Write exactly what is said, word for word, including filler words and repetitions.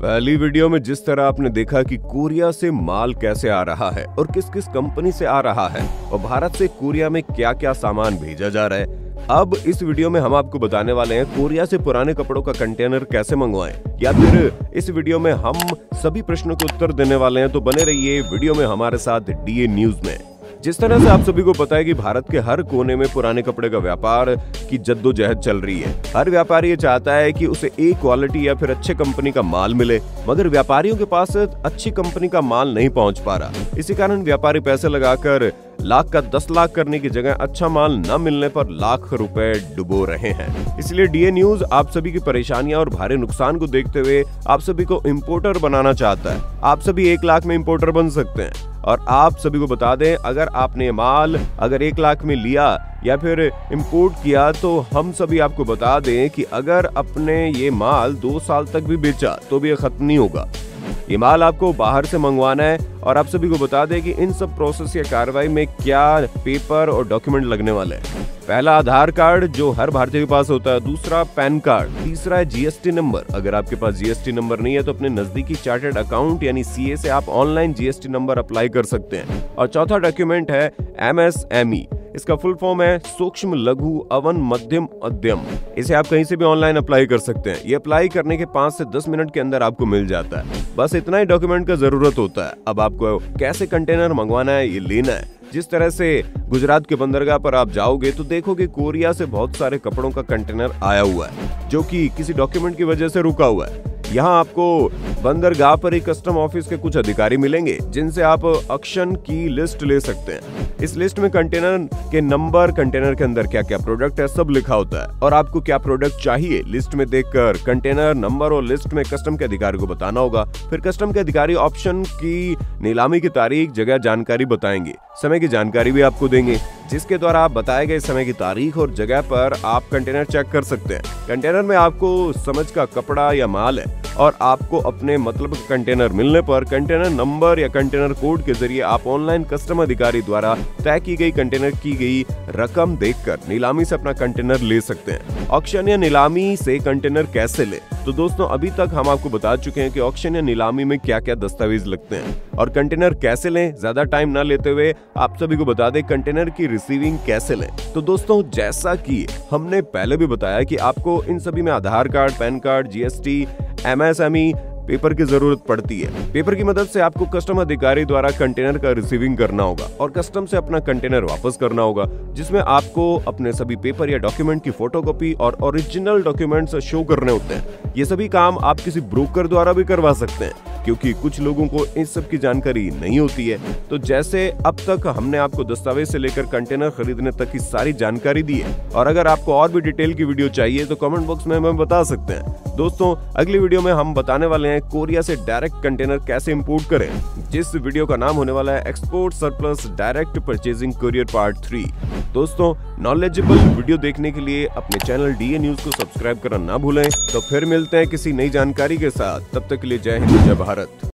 पहली वीडियो में जिस तरह आपने देखा कि कोरिया से माल कैसे आ रहा है और किस किस कंपनी से आ रहा है और भारत से कोरिया में क्या क्या सामान भेजा जा रहा है, अब इस वीडियो में हम आपको बताने वाले हैं कोरिया से पुराने कपड़ों का कंटेनर कैसे मंगवाएं, या फिर इस वीडियो में हम सभी प्रश्नों के उत्तर देने वाले हैं। तो बने रहिए वीडियो में हमारे साथ डीए न्यूज में। जिस तरह से आप सभी को पता है कि भारत के हर कोने में पुराने कपड़े का व्यापार की जद्दोजहद चल रही है। हर व्यापारी ये चाहता है कि उसे एक क्वालिटी या फिर अच्छे कंपनी का माल मिले, मगर व्यापारियों के पास अच्छी कंपनी का माल नहीं पहुंच पा रहा। इसी कारण व्यापारी पैसे लगाकर लाख का दस लाख करने की जगह अच्छा माल न मिलने पर लाख रुपए डुबो रहे हैं। इसलिए डीए न्यूज आप सभी की परेशानियां और भारी नुकसान को देखते हुए आप सभी को इंपोर्टर बनाना चाहता है। आप सभी एक लाख में इंपोर्टर बन सकते हैं। और आप सभी को बता दें, अगर आपने माल अगर एक लाख में लिया या फिर इंपोर्ट किया तो हम सभी आपको बता दें कि अगर अपने ये माल दो साल तक भी बेचा तो भी ये खत्म नहीं होगा। ये माल आपको बाहर से मंगवाना है और आप सभी को बता दें कि इन सब प्रोसेस या कार्रवाई में क्या पेपर और डॉक्यूमेंट लगने वाले हैं। पहला आधार कार्ड जो हर भारतीय के पास होता है, दूसरा पैन कार्ड, तीसरा है जीएसटी नंबर। अगर आपके पास जीएसटी नंबर नहीं है तो अपने नजदीकी चार्टर्ड अकाउंट यानी सीए से आप ऑनलाइन जीएसटी नंबर अप्लाई कर सकते हैं। और चौथा डॉक्यूमेंट है एमएसएमई। इसका फुल फॉर्म है सूक्ष्म लघु अवन मध्यम उद्यम। इसे आप कहीं से भी ऑनलाइन अप्लाई कर सकते हैं। ये अप्लाई करने के पाँच से दस मिनट के अंदर आपको मिल जाता है। बस इतना ही डॉक्यूमेंट का जरूरत होता है। अब आपको कैसे कंटेनर मंगवाना है, ये लेना है। जिस तरह से गुजरात के बंदरगाह पर आप जाओगे तो देखोगे कोरिया से बहुत सारे कपड़ों का कंटेनर आया हुआ है जो कि किसी डॉक्यूमेंट की वजह से रुका हुआ है। यहाँ आपको बंदरगाह पर ही कस्टम ऑफिस के कुछ अधिकारी मिलेंगे जिनसे आप ऑक्शन की लिस्ट ले सकते हैं। इस लिस्ट में कंटेनर के नंबर, कंटेनर के अंदर क्या क्या प्रोडक्ट है, सब लिखा होता है और आपको क्या प्रोडक्ट चाहिए लिस्ट में देखकर कंटेनर नंबर और लिस्ट में कस्टम के अधिकारी को बताना होगा। फिर कस्टम के अधिकारी ऑप्शन की नीलामी की तारीख, जगह, जानकारी बताएंगे। समय की जानकारी भी आपको देंगे जिसके द्वारा आप बताए गए समय की तारीख और जगह पर आप कंटेनर चेक कर सकते हैं। कंटेनर में आपको समझ का कपड़ा या माल है और आपको अपने मतलब का कंटेनर मिलने पर कंटेनर नंबर या कंटेनर कोड के जरिए आप ऑनलाइन कस्टम अधिकारी द्वारा तय की गई कंटेनर की गई रकम देखकर नीलामी से अपना कंटेनर ले सकते हैं। ऑक्शन या नीलामी से कंटेनर कैसे ले, तो दोस्तों अभी तक हम आपको बता चुके हैं कि ऑक्शन या नीलामी में क्या क्या दस्तावेज लगते हैं और कंटेनर कैसे लें। ज्यादा टाइम ना लेते हुए आप सभी को बता दें कंटेनर की रिसीविंग कैसे लें। तो दोस्तों जैसा कि हमने पहले भी बताया कि आपको इन सभी में Aadhaar card, PAN card, GST, MSME, paper की जरूरत पड़ती है। पेपर की मदद से आपको कस्टम अधिकारी द्वारा कंटेनर का रिसीविंग करना होगा और कस्टम से अपना कंटेनर वापस करना होगा, जिसमें आपको अपने सभी पेपर या डॉक्यूमेंट की फोटोकॉपी और ओरिजिनल डॉक्यूमेंट्स शो करने होते हैं। ये सभी काम आप किसी ब्रोकर द्वारा भी करवा सकते हैं क्योंकि कुछ लोगों को इस सब की जानकारी नहीं होती है। तो जैसे अब तक हमने आपको दस्तावेज से लेकर कंटेनर खरीदने तक की सारी जानकारी दी है और अगर आपको और भी डिटेल की वीडियो चाहिए तो कमेंट बॉक्स में हमें बता सकते हैं। दोस्तों अगली वीडियो में हम बताने वाले हैं कोरिया से डायरेक्ट कंटेनर कैसे इंपोर्ट करें, जिस वीडियो का नाम होने वाला है export surplus direct purchasing courier part three. दोस्तों नॉलेजेबल वीडियो देखने के लिए अपने चैनल डीए न्यूज को सब्सक्राइब करना ना भूलें। तो फिर मिलते हैं किसी नई जानकारी के साथ, तब तक के लिए जय हिंद, जय भारत।